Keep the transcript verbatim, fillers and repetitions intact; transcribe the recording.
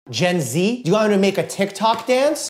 Gen Z? Do you want me to make a TikTok dance?